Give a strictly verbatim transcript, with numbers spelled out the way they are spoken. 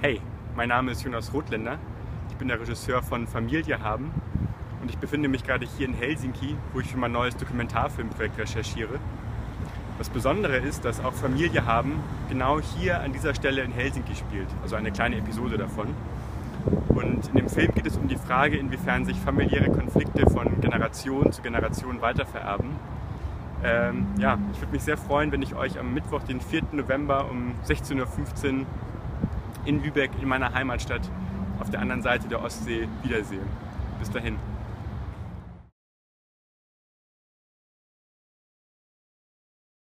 Hey, mein Name ist Jonas Rothländer. Ich bin der Regisseur von Familie haben und ich befinde mich gerade hier in Helsinki, wo ich für mein neues Dokumentarfilmprojekt recherchiere. Das Besondere ist, dass auch Familie haben genau hier an dieser Stelle in Helsinki spielt, also eine kleine Episode davon. Und in dem Film geht es um die Frage, inwiefern sich familiäre Konflikte von Generation zu Generation weitervererben. Ähm, ja, ich würde mich sehr freuen, wenn ich euch am Mittwoch, den vierten November um sechzehn Uhr fünfzehn in Lübeck, in meiner Heimatstadt, auf der anderen Seite der Ostsee wiedersehe. Bis dahin.